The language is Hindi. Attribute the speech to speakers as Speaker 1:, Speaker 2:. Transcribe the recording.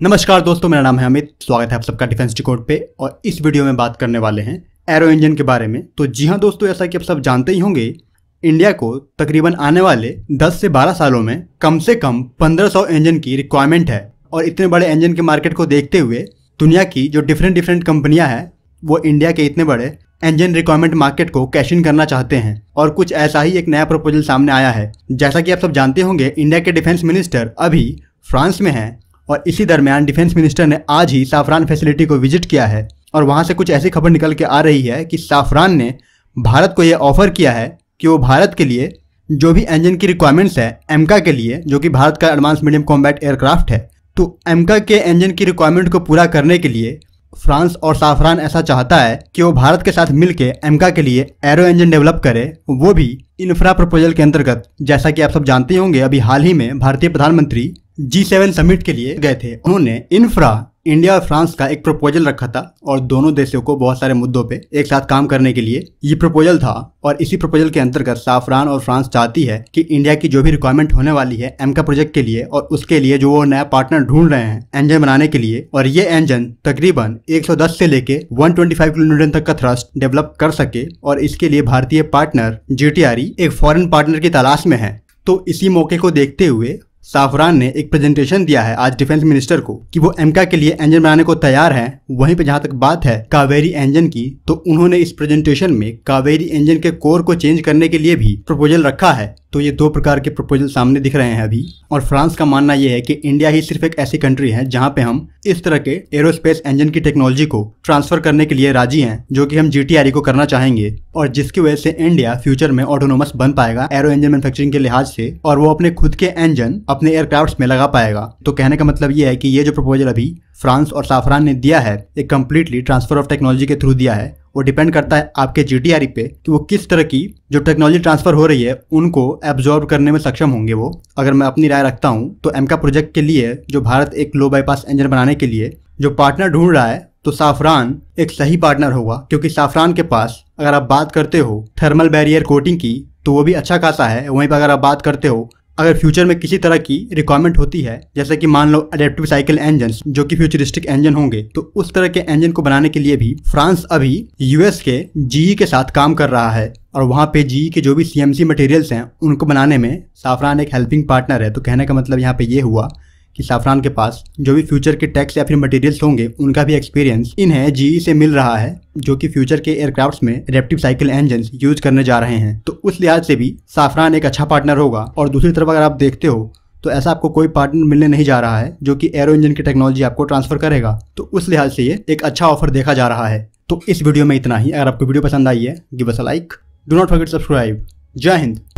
Speaker 1: नमस्कार दोस्तों, मेरा नाम है अमित। स्वागत है आप सबका डिफेंस डिकोड पे। और इस वीडियो में बात करने वाले हैं एरो इंजन के बारे में। तो जी हाँ दोस्तों, ऐसा कि आप सब जानते ही होंगे, इंडिया को तकरीबन आने वाले 10 से 12 सालों में कम से कम 1500 इंजन की रिक्वायरमेंट है। और इतने बड़े इंजन के मार्केट को देखते हुए दुनिया की जो डिफरेंट कंपनियां हैं वो इंडिया के इतने बड़े इंजन रिक्वायरमेंट मार्केट को कैश इन करना चाहते हैं। और कुछ ऐसा ही एक नया प्रपोजल सामने आया है। जैसा कि आप सब जानते होंगे, इंडिया के डिफेंस मिनिस्टर अभी फ्रांस में हैं और इसी दरमियान डिफेंस मिनिस्टर ने आज ही साफरान फैसिलिटी को विजिट किया है। और वहां से कुछ ऐसी खबर निकल के आ रही है कि साफरान ने भारत को यह ऑफर किया है कि वो भारत के लिए जो भी इंजन की रिक्वायरमेंट्स है एमका के लिए, जो कि भारत का एडवांस मीडियम कॉम्बैट एयरक्राफ्ट है, तो एमका के इंजन की रिक्वायरमेंट को पूरा करने के लिए फ्रांस और साफरान ऐसा चाहता है कि वो भारत के साथ मिलकर एमका के लिए एरो इंजन डेवलप करे, वो भी इंफ्रा प्रपोजल के अंतर्गत। जैसा कि आप सब जानते होंगे, अभी हाल ही में भारतीय प्रधानमंत्री G7 समिट के लिए गए थे। उन्होंने इंफ्रा इंडिया और फ्रांस का एक प्रपोजल रखा था और दोनों देशों को बहुत सारे मुद्दों पे एक साथ काम करने के लिए ये प्रपोजल था। और इसी प्रपोजल के अंतर्गत साफरान और फ्रांस चाहती है कि इंडिया की जो भी रिक्वायरमेंट होने वाली है एमका प्रोजेक्ट के लिए, और उसके लिए जो वो नया पार्टनर ढूंढ रहे हैं इंजन बनाने के लिए, और ये इंजन तकरीबन 110 से लेके 125 किलोन्यूटन तक का थ्रस्ट डेवलप कर सके। और इसके लिए भारतीय पार्टनर GTRE एक फॉरेन पार्टनर की तलाश में है। तो इसी मौके को देखते हुए साफरान ने एक प्रेजेंटेशन दिया है आज डिफेंस मिनिस्टर को कि वो एमका के लिए इंजन बनाने को तैयार हैं। वहीं पे जहां तक बात है कावेरी इंजन की, तो उन्होंने इस प्रेजेंटेशन में कावेरी इंजन के कोर को चेंज करने के लिए भी प्रपोजल रखा है। तो ये दो प्रकार के प्रपोजल सामने दिख रहे हैं अभी। और फ्रांस का मानना यह है कि इंडिया ही सिर्फ एक ऐसी कंट्री है जहां पे हम इस तरह के एरोस्पेस इंजन की टेक्नोलॉजी को ट्रांसफर करने के लिए राजी हैं, जो कि हम GTRE को करना चाहेंगे। और जिसकी वजह से इंडिया फ्यूचर में ऑटोनोमस बन पाएगा एरो इंजन मैन्युफैक्चरिंग के लिहाज से, और वो अपने खुद के इंजन अपने एयरक्राफ्ट में लगा पाएगा। तो कहने का मतलब ये है कि ये जो प्रपोजल अभी फ्रांस और साफरान ने दिया है, एक कम्प्लीटली ट्रांसफर ऑफ टेक्नोलॉजी के थ्रू दिया है। वो डिपेंड करता है आपके GTRE पे कि वो किस तरह की जो टेक्नोलॉजी ट्रांसफर हो रही है उनको एब्जॉर्ब करने में सक्षम होंगे वो। अगर मैं अपनी राय रखता हूँ तो एमका प्रोजेक्ट के लिए जो भारत एक लो बाईपास इंजन बनाने के लिए जो पार्टनर ढूंढ रहा है, तो साफरान एक सही पार्टनर होगा। क्योंकि साफरान के पास अगर आप बात करते हो थर्मल बैरियर कोटिंग की, तो वो भी अच्छा खासा है। वहीं पर अगर आप बात करते हो अगर फ्यूचर में किसी तरह की रिक्वायरमेंट होती है, जैसे कि मान लो अडेप्टिव साइकिल इंजन जो कि फ्यूचरिस्टिक इंजन होंगे, तो उस तरह के इंजन को बनाने के लिए भी फ्रांस अभी US के GE के साथ काम कर रहा है। और वहाँ पे GE के जो भी CMC मटेरियल्स हैं उनको बनाने में साफरान एक हेल्पिंग पार्टनर है। तो कहने का मतलब यहाँ पे ये हुआ कि साफरान के पास जो भी फ्यूचर के टैक्स या फिर मटेरियल्स होंगे उनका भी एक्सपीरियंस इन्हें GE से मिल रहा है, जो कि फ्यूचर के एयरक्राफ्ट्स में एडेप्टिव साइकिल इंजन यूज करने जा रहे हैं। तो उस लिहाज से भी साफरान एक अच्छा पार्टनर होगा। और दूसरी तरफ अगर आप देखते हो तो ऐसा आपको कोई पार्टनर मिलने नहीं जा रहा है जो कि एरो इंजन की टेक्नोलॉजी आपको ट्रांसफर करेगा। तो उस लिहाज से ये एक अच्छा ऑफर देखा जा रहा है। तो इस वीडियो में इतना ही। अगर आपको वीडियो पसंद आई है, give us a like, do not forget subscribe. जय हिंद।